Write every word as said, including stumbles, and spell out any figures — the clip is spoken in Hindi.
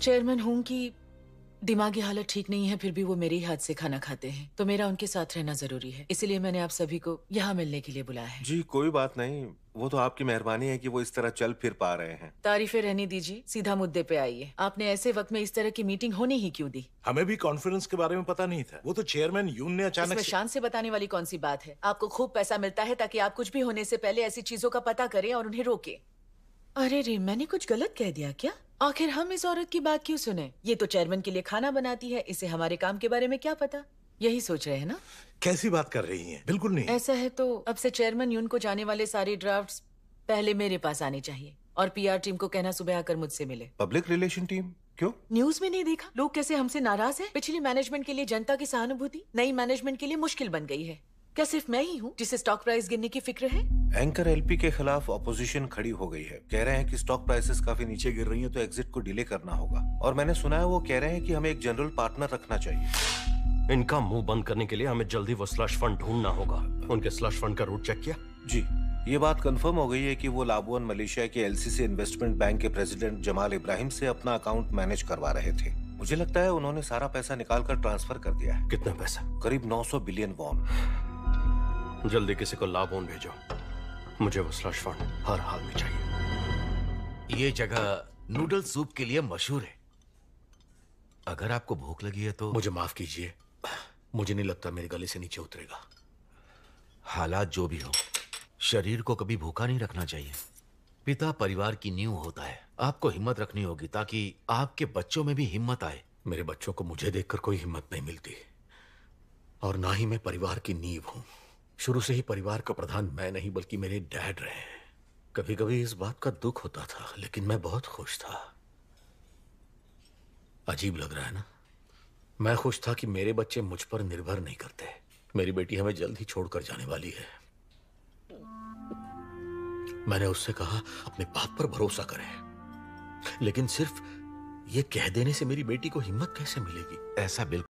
चेयरमैन हूँ कि दिमागी हालत ठीक नहीं है, फिर भी वो मेरे ही हाथ से खाना खाते हैं, तो मेरा उनके साथ रहना जरूरी है। इसीलिए मैंने आप सभी को यहाँ मिलने के लिए बुलाया है। जी कोई बात नहीं, वो तो आपकी मेहरबानी है कि वो इस तरह चल फिर पा रहे हैं। तारीफें रहने दीजिए, सीधा मुद्दे पे आइए। आपने ऐसे वक्त में इस तरह की मीटिंग होने ही क्यों दी? हमें भी कॉन्फ्रेंस के बारे में पता नहीं था। वो तो चेयरमैन यून ने अचानक इसमें से... शान से बताने वाली कौन सी बात है? आपको खूब पैसा मिलता है ताकि आप कुछ भी होने से पहले ऐसी चीजों का पता करें और उन्हें रोकें। अरे रे, मैंने कुछ गलत कह दिया क्या? आखिर हम इस औरत की बात क्यों सुने? ये तो चेयरमैन के लिए खाना बनाती है, इसे हमारे काम के बारे में क्या पता? यही सोच रहे हैं ना? कैसी बात कर रही हैं? बिल्कुल नहीं। ऐसा है तो अब से चेयरमैन यून को जाने वाले सारे ड्राफ्ट्स पहले मेरे पास आने चाहिए और पीआर टीम को कहना सुबह आकर मुझसे मिले। Public relation team? क्यों? न्यूज में नहीं देखा लोग कैसे हमसे नाराज हैं? पिछली मैनेजमेंट के लिए जनता की सहानुभूति नई मैनेजमेंट के लिए मुश्किल बन गई है। क्या सिर्फ मैं ही हूँ जिसे स्टॉक प्राइस गिरने की फिक्र है? एंकर एलपी के खिलाफ ऑपोजिशन खड़ी हो गई है। कह रहे हैं कि स्टॉक प्राइसेस काफी नीचे गिर रही हैं, तो एग्जिट को डिले करना होगा। और मैंने सुना है वो कह रहे हैं कि हमें एक जनरल पार्टनर रखना चाहिए। इनका मुंह बंद करने के लिए हमें जल्दी वो स्लश फंड ढूंढना होगा। उनके स्लश फंड का रूट चेक किया? जी, ये बात कंफर्म हो गई है कि वो लाबुअन मलेशिया के एलसीसी इन्वेस्टमेंट बैंक के प्रेसिडेंट जमाल इब्राहिम से अपना अकाउंट मैनेज करवा रहे थे। मुझे लगता है उन्होंने सारा पैसा निकाल कर ट्रांसफर कर दिया है। कितना पैसा? करीब नौ सौ बिलियन वॉन। जल्दी किसी को लाबोन भेजो, मुझे वो स्लश फंड हर हाल में चाहिए। ये जगह नूडल सूप के लिए मशहूर है। अगर आपको भूख लगी है तो... मुझे माफ कीजिए, मुझे नहीं लगता मेरे गले से नीचे उतरेगा। हालात जो भी हो, शरीर को कभी भूखा नहीं रखना चाहिए। पिता परिवार की नींव होता है। आपको हिम्मत रखनी होगी ताकि आपके बच्चों में भी हिम्मत आए। मेरे बच्चों को मुझे देखकर कोई हिम्मत नहीं मिलती, और ना ही मैं परिवार की नींव हूं। शुरू से ही परिवार का प्रधान मैं नहीं बल्कि मेरे डैड रहे हैं। कभी कभी इस बात का दुख होता था, लेकिन मैं बहुत खुश था। अजीब लग रहा है ना? मैं खुश था कि मेरे बच्चे मुझ पर निर्भर नहीं करते। मेरी बेटी हमें जल्द ही छोड़कर जाने वाली है। मैंने उससे कहा अपने बाप पर भरोसा करें, लेकिन सिर्फ ये कह देने से मेरी बेटी को हिम्मत कैसे मिलेगी? ऐसा बिल्कुल